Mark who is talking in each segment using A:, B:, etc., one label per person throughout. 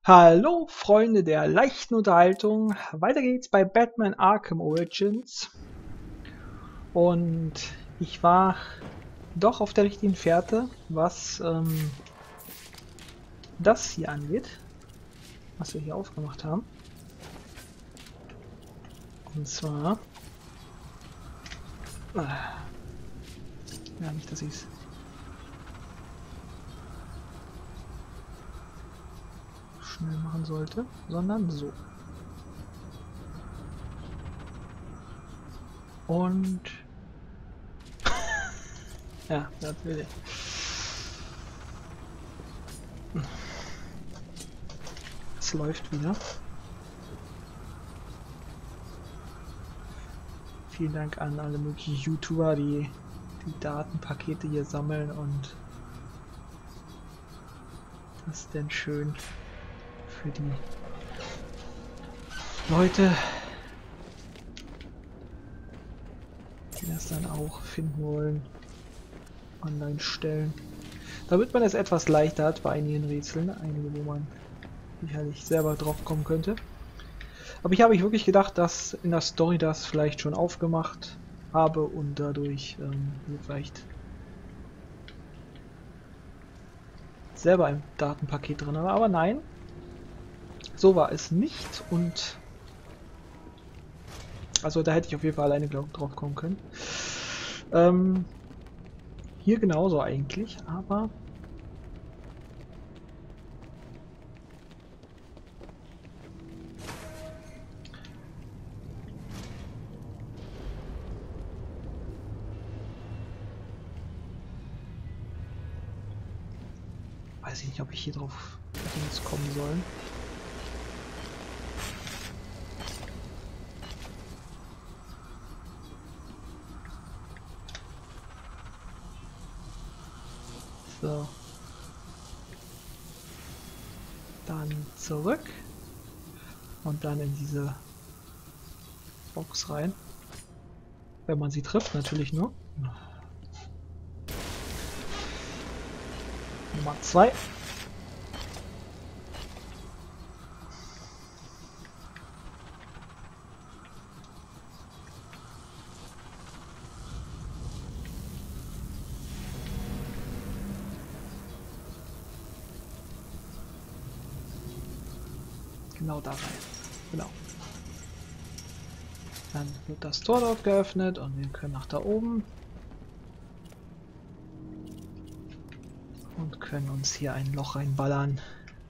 A: Hallo Freunde der leichten Unterhaltung, weiter geht's bei Batman Arkham Origins und ich war doch auf der richtigen Fährte, was das hier angeht, was wir hier aufgemacht haben. Und zwar, ja nicht, dass ich es schnell machen sollte, sondern so. Und ja, natürlich. Es läuft wieder. Vielen Dank an alle möglichen YouTuber, die die Datenpakete hier sammeln und das ist denn schön für die Leute, die das dann auch finden wollen, online stellen. Damit man es etwas leichter hat bei einigen Rätseln, einige, wo man sicherlich selber drauf kommen könnte. Aber ich habe wirklich gedacht, dass in der Story das vielleicht schon aufgemacht habe und dadurch vielleicht selber ein Datenpaket drin habe. Aber nein, so war es nicht und also da hätte ich auf jeden Fall alleine drauf kommen können. Hier genauso eigentlich, aber weiß ich nicht, ob ich hier drauf jetzt kommen soll. So. Dann zurück und dann in diese Box rein. Wenn man sie trifft, natürlich nur. Nummer 2. Genau da rein. Genau. Dann wird das Tor dort geöffnet und wir können nach da oben. Und können uns hier ein Loch reinballern.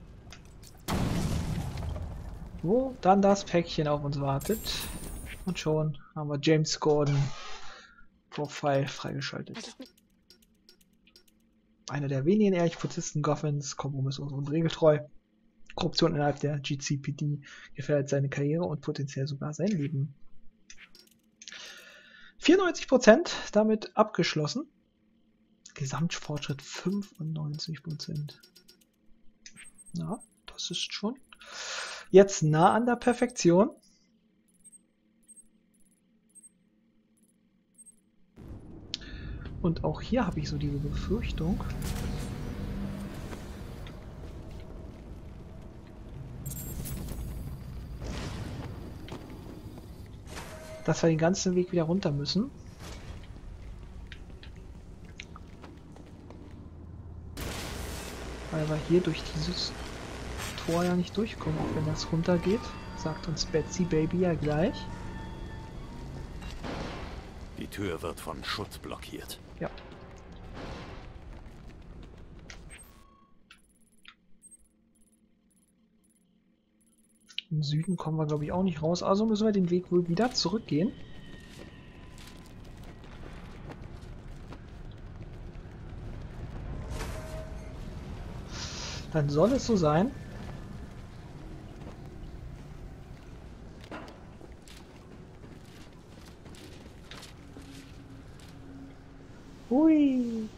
A: Wo dann das Päckchen auf uns wartet. Und schon haben wir James Gordon Profile freigeschaltet. Einer der wenigen ehrlichen Polizisten Gothams, kompromisslos und regeltreu. Korruption innerhalb der GCPD gefährdet seine Karriere und potenziell sogar sein Leben. 94% damit abgeschlossen. Gesamtfortschritt 95%. Ja, das ist schon jetzt nah an der Perfektion. Und auch hier habe ich so diese Befürchtung, dass wir den ganzen Weg wieder runter müssen. Weil wir hier durch dieses Tor ja nicht durchkommen, auch wenn das runter geht. Sagt uns Betsy Baby ja gleich.
B: Die Tür wird von Schutt blockiert.
A: Ja. Im Süden kommen wir, glaube ich, auch nicht raus. Also müssen wir den Weg wohl wieder zurückgehen. Dann soll es so sein. Hui.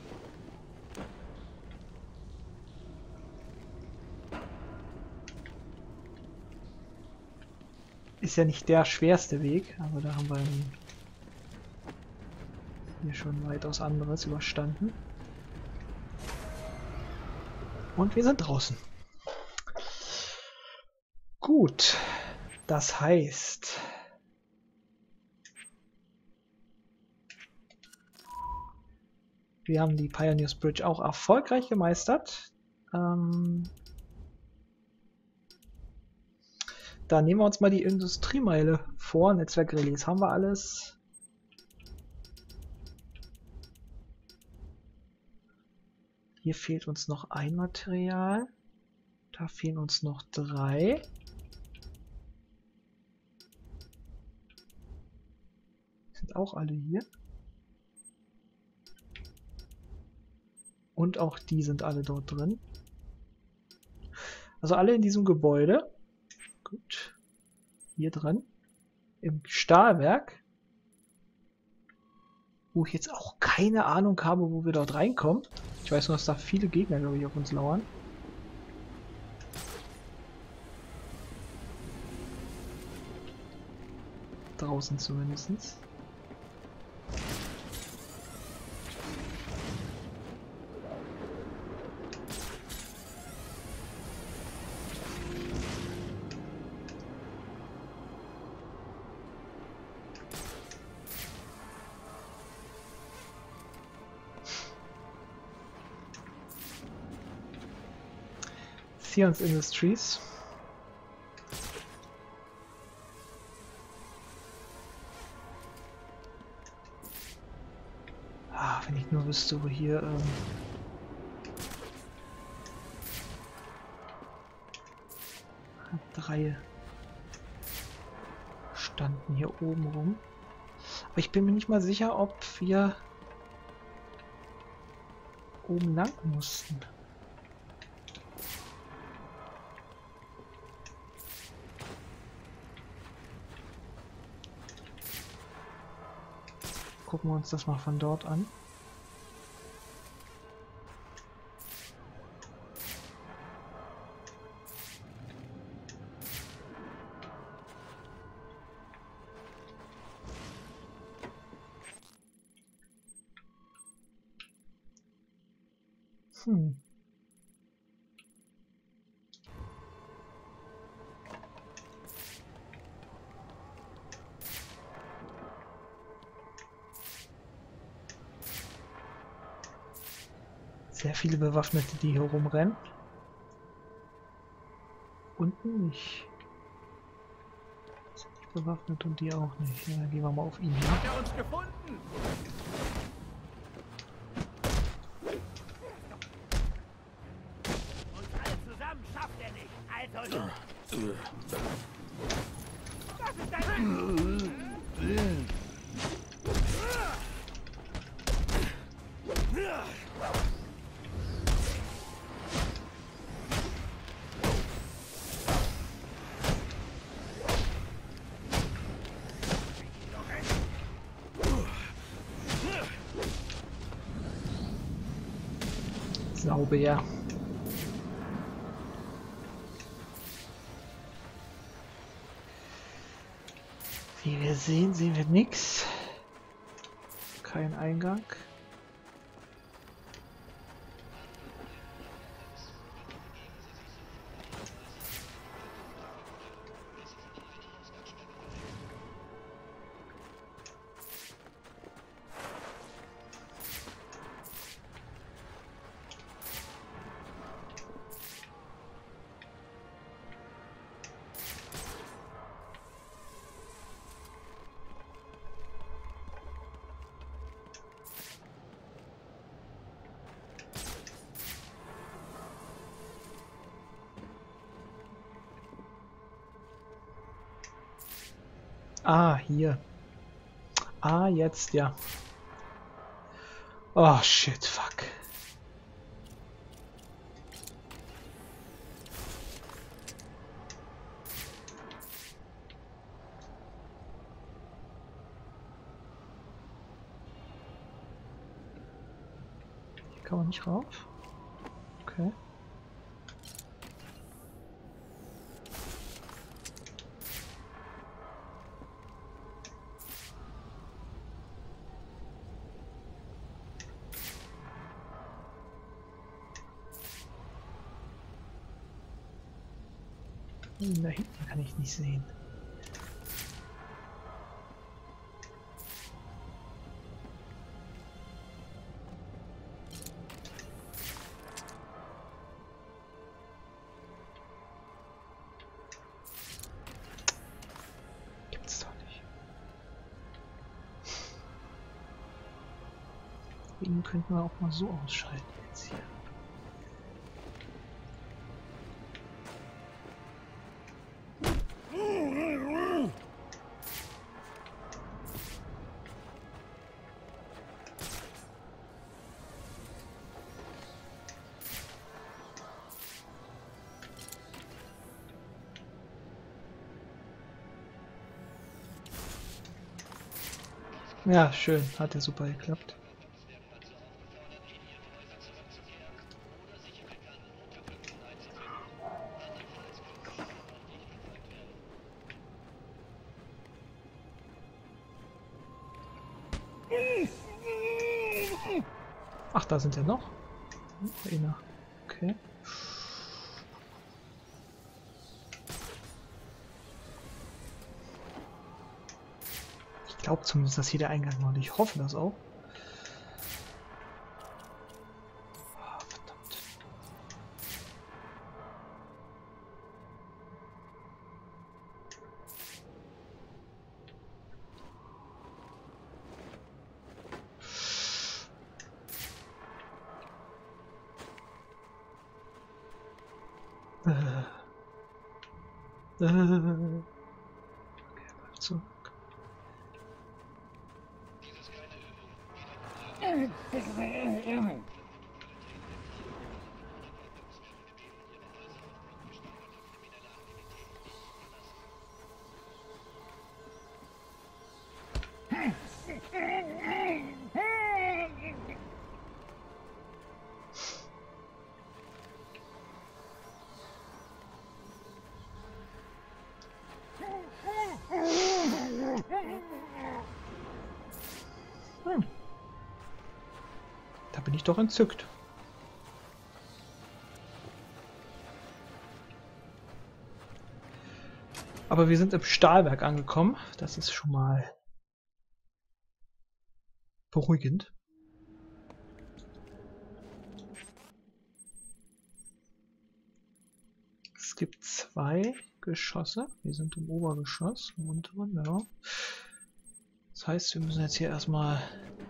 A: Ist ja nicht der schwerste Weg, aber da haben wir hier schon weitaus anderes überstanden. Und wir sind draußen. Gut, das heißt, wir haben die Pioneers Bridge auch erfolgreich gemeistert. Da nehmen wir uns mal die Industriemeile vor. Netzwerkrelais haben wir alles. Hier fehlt uns noch ein Material. Da fehlen uns noch 3. Sind auch alle hier. Und auch die sind alle dort drin. Also alle in diesem Gebäude. Gut. Hier drin. Im Stahlwerk. Wo ich jetzt auch keine Ahnung habe, wo wir dort reinkommen. Ich weiß nur, dass da viele Gegner, glaube ich, auf uns lauern. Draußen zumindest. Sions Industries. Ah, wenn ich nur wüsste, wo hier drei standen hier oben rum. Aber ich bin mir nicht mal sicher, ob wir oben lang mussten. Gucken wir uns das mal von dort an. Sehr viele Bewaffnete, die hier rumrennen. Unten nicht. Sind nicht bewaffnet und die auch nicht. Ja, dann gehen wir mal auf ihn hin.
B: Hat er uns gefunden?
C: Uns alle zusammen schafft er nicht. Also los. Das ist dein
A: Sauber. Wie wir sehen wir nichts. Kein Eingang. Ah, hier. Ah, jetzt, ja. Oh, shit, fuck. Hier kann man nicht rauf. Okay. Da hinten kann ich nicht sehen. Gibt's doch nicht. Den könnten wir auch mal so ausschalten jetzt hier. Ja, schön. Hat ja super geklappt. Ach, da sind ja noch. Einer. Okay. Ich glaube zumindest, dass hier der Eingang war. Und ich hoffe das auch. Ah, verdammt. Okay, bleib zurück. Da bin ich doch entzückt. Aber wir sind im Stahlwerk angekommen. Das ist schon mal beruhigend. Es gibt 2 Geschosse. Wir sind im Obergeschoss, im unteren, ja. Das heißt, wir müssen jetzt hier erstmal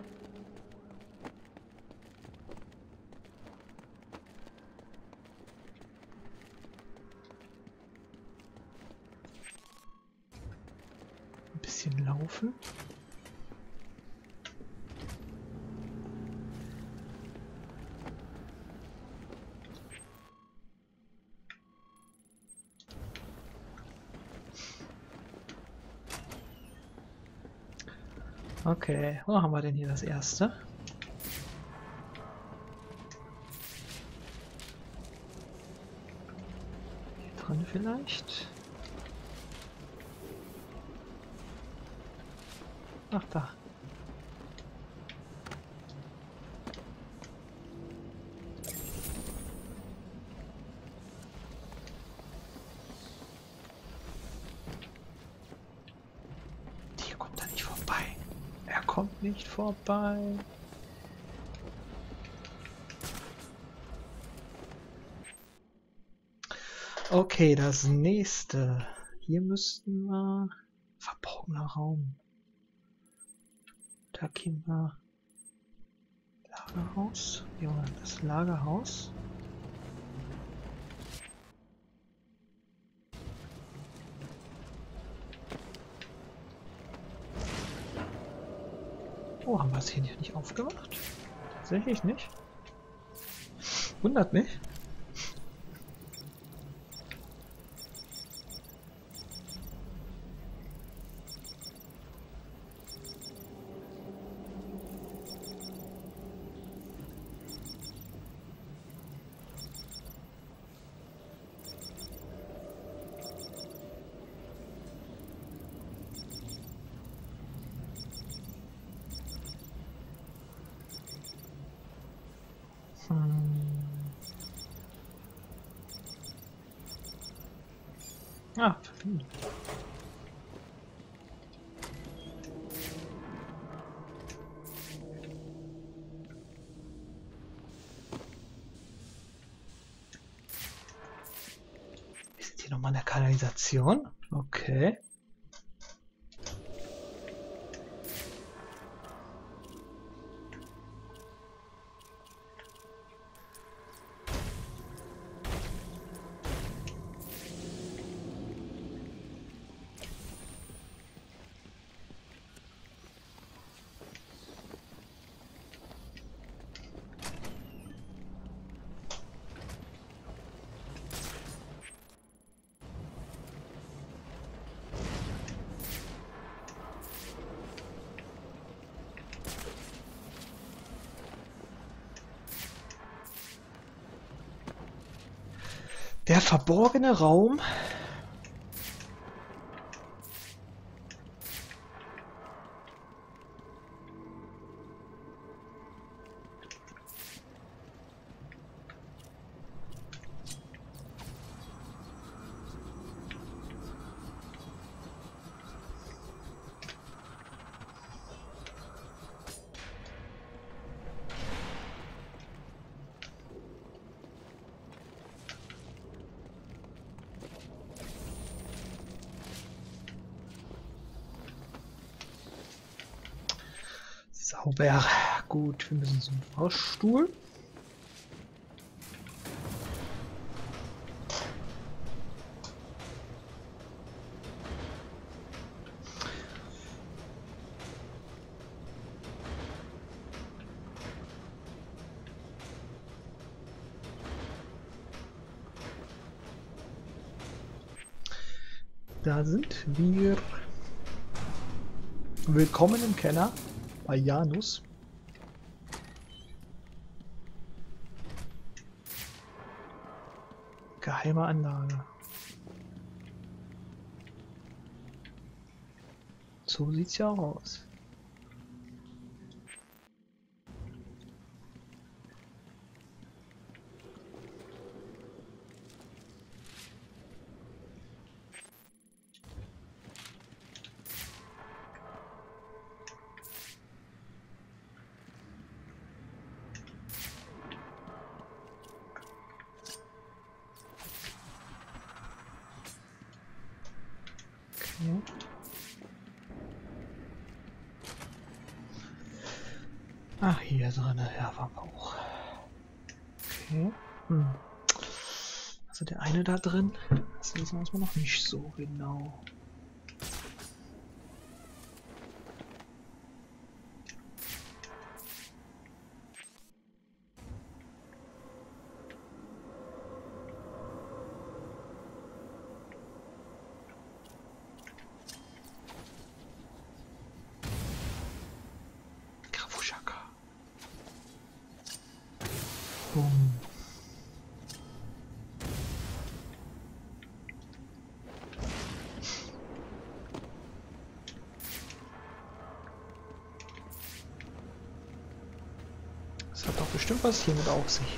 A: ein bisschen laufen. Okay, wo haben wir denn hier das erste? Hier drin vielleicht? Ach, da. Hier kommt er nicht vorbei. Er kommt nicht vorbei. Okay, das nächste. Hier müssten wir... Verborgener Raum. Da gehen wir... Lagerhaus. Ja, das Lagerhaus. Oh, haben wir es hier nicht aufgemacht? Tatsächlich nicht. Wundert mich. Ah, ist hier nochmal eine Kanalisation? Okay. Der verborgene Raum. Sauber. Gut, wir müssen zum Fahrstuhl. Da sind wir. Willkommen im Keller bei Janus. Geheime Anlage. So sieht's ja aus. Okay. Ach, hier drin, ja, war auch. Okay. Also der eine da drin, das wissen wir erstmal noch nicht so genau. Grafuschaka. Boom. Das hat doch bestimmt was hier mit auf sich.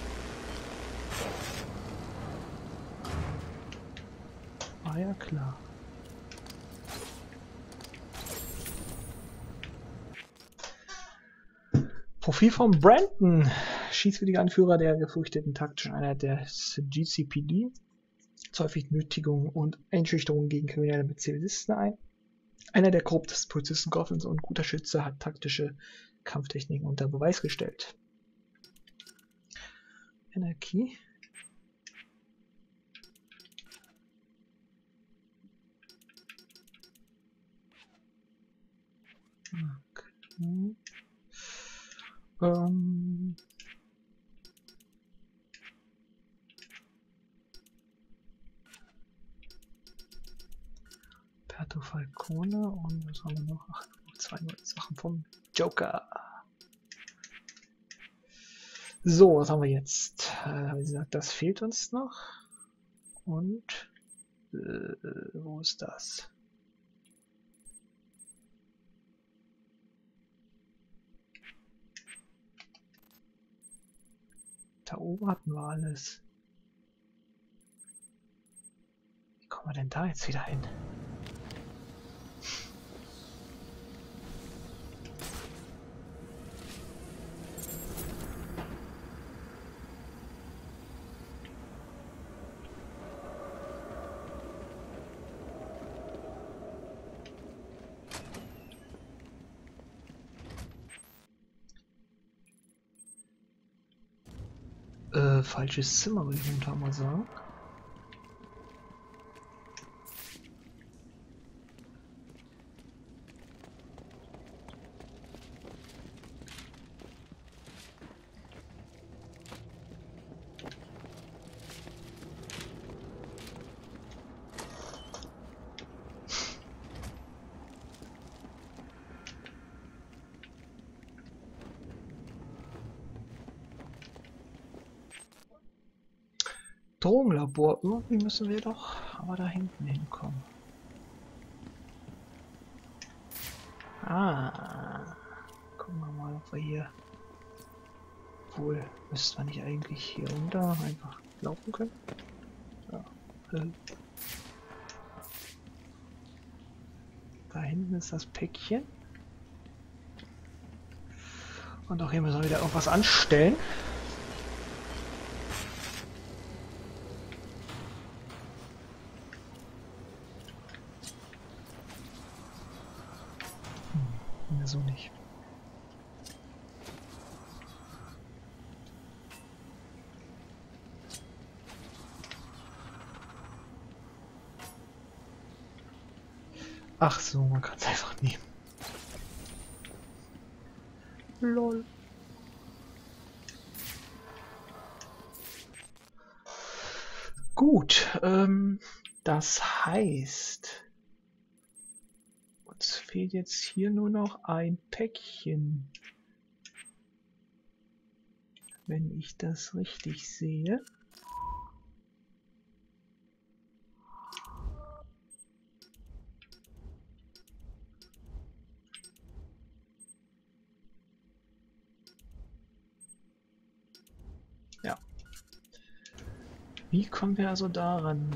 A: Ah ja, klar. Profil von Brandon. Schießwilliger Anführer der gefürchteten taktischen Einheit des GCPD. Zur häufig Nötigung und Einschüchterung gegen Kriminelle mit Zivilisten ein. Einer der korruptesten Polizisten Gothams und guter Schütze, hat taktische Kampftechniken unter Beweis gestellt. Energie. Okay. Perto Falcone und was haben wir noch? Ach, zwei neue Sachen vom Joker. So, was haben wir jetzt? Wie gesagt, das fehlt uns noch. Und wo ist das? Da oben hatten wir alles. Wie Kommen wir denn da jetzt wieder hin? Falsches Zimmer, würde ich momentan mal sagen. Drogenlabor. Irgendwie müssen wir doch aber da hinten hinkommen. Ah. Gucken wir mal, ob wir hier... Obwohl, müssten wir nicht eigentlich hier runter einfach laufen können? Ja. Da hinten ist das Päckchen. Und auch hier müssen wir wieder irgendwas anstellen. So nicht. Ach so, man kann es einfach nehmen. Lol. Gut, das heißt, uns fehlt jetzt hier nur noch ein Päckchen. Wenn ich das richtig sehe. Ja. Wie kommen wir also daran?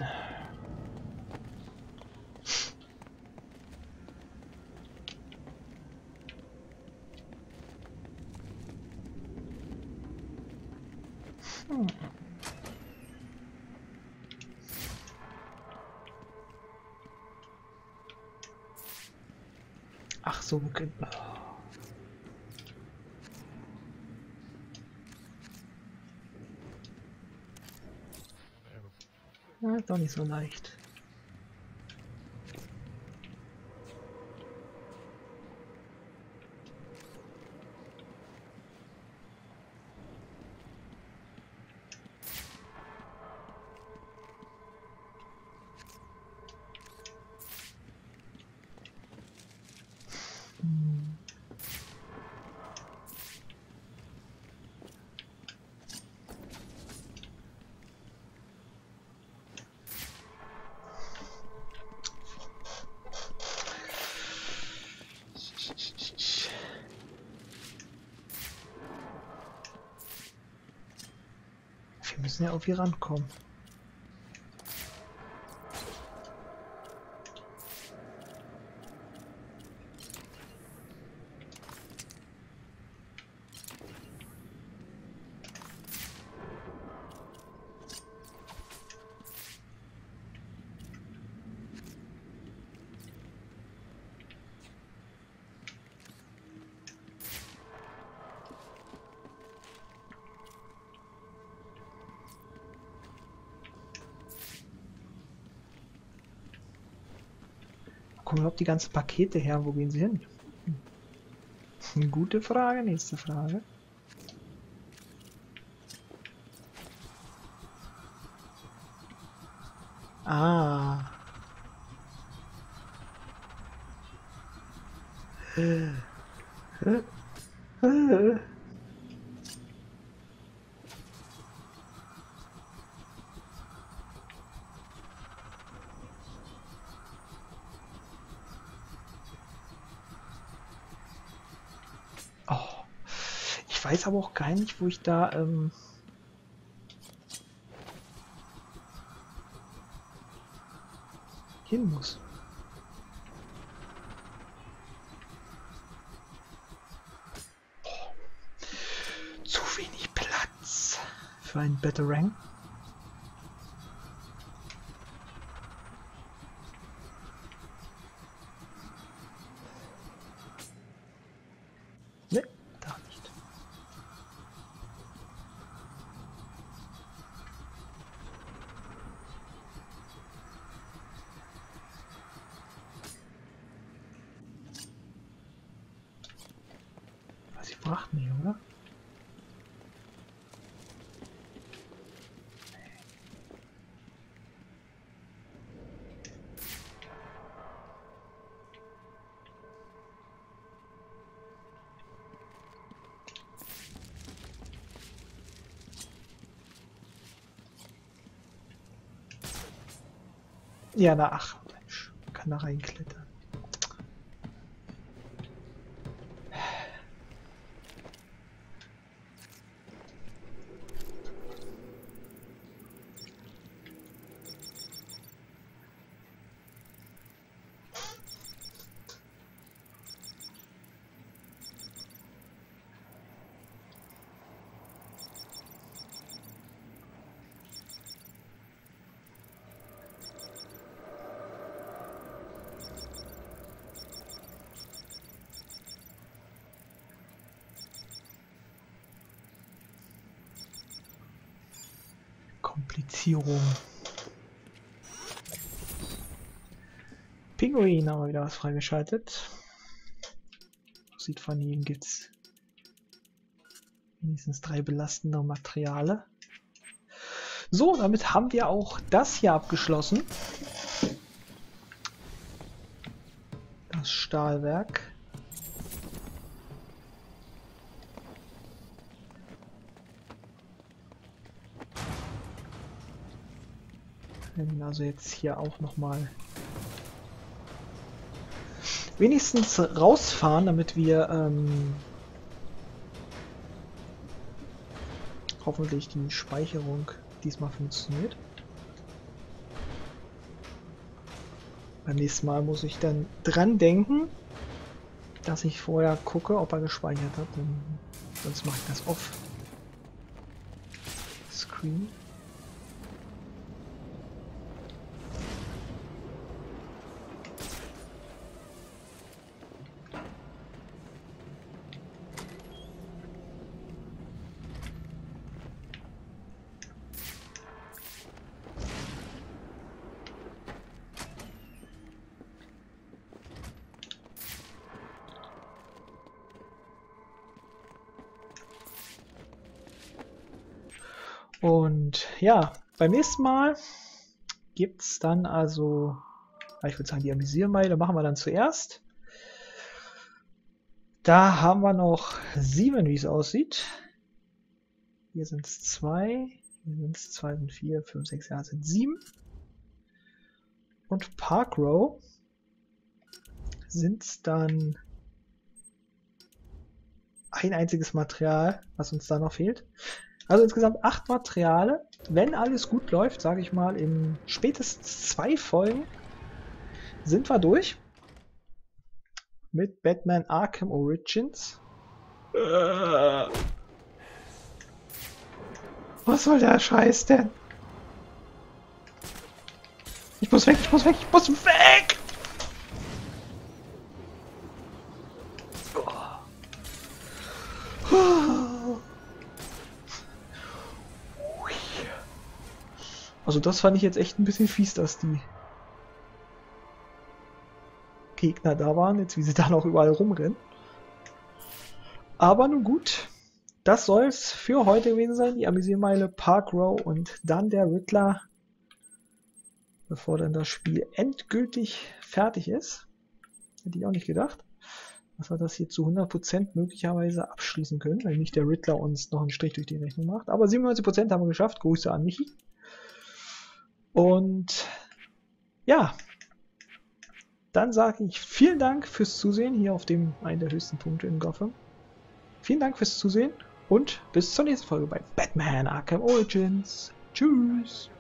A: Ach so, okay. Ja, ist doch nicht so leicht. Wir müssen ja auf hier rankommen. Kommen überhaupt die ganzen Pakete her? Wo gehen sie hin? Gute Frage, nächste Frage. Ah. Oh. Ich weiß aber auch gar nicht, wo ich da hin muss. Zu wenig Platz für einen Batarang. Ne, da nicht. Was ich brachten hier, oder? Ja, na ach, Mensch, man kann da reinklettern. Komplizierung. Pinguin haben wir wieder was freigeschaltet. Sieht von ihm gibt's mindestens 3 belastende Materialien. So, damit haben wir auch das hier abgeschlossen. Das Stahlwerk. Wir werden also jetzt hier auch nochmal wenigstens rausfahren, damit wir hoffentlich die Speicherung diesmal funktioniert. Beim nächsten Mal muss ich dann dran denken, dass ich vorher gucke, ob er gespeichert hat. Sonst mache ich das off Screen. Und ja, beim nächsten Mal gibt es dann also, ich würde sagen, die Amüsiermeile machen wir dann zuerst. Da haben wir noch 7, wie es aussieht. Hier sind es 2, hier sind es 2 und 4, 5, 6, ja, sind 7. Und Park Row sind es dann ein einziges Material, was uns da noch fehlt. Also insgesamt 8 Materialien. Wenn alles gut läuft, sage ich mal, in spätestens 2 Folgen sind wir durch. Mit Batman Arkham Origins. Was soll der Scheiß denn? Ich muss weg, ich muss weg, ich muss weg! Also das fand ich jetzt echt ein bisschen fies, dass die Gegner da waren, jetzt wie sie da noch überall rumrennen. Aber nun gut, das soll es für heute gewesen sein, die Amüsiermeile, Park Row und dann der Riddler, bevor dann das Spiel endgültig fertig ist. Hätte ich auch nicht gedacht, dass wir das hier zu 100% möglicherweise abschließen können, weil nicht der Riddler uns noch einen Strich durch die Rechnung macht. Aber 97% haben wir geschafft, Grüße an Michi. Und ja, dann sage ich vielen Dank fürs Zusehen hier auf dem einen der höchsten Punkte in Gotham. Vielen Dank fürs Zusehen und bis zur nächsten Folge bei Batman Arkham Origins. Tschüss!